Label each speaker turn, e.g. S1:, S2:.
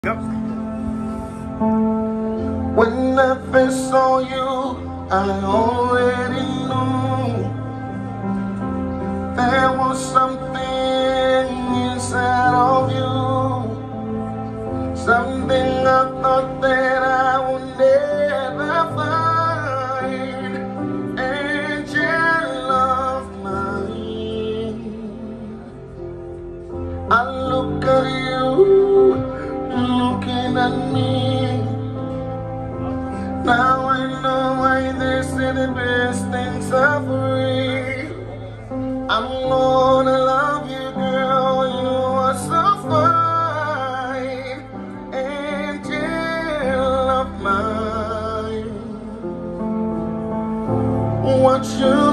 S1: Yep.
S2: When I first saw you, I already knew there was something inside of you, something I thought that I would never find. Angel of mine, I look at you, looking at me. Now I know why they say the best things are free. I'm gonna love you, girl, you are so fine. Angel of mine, what you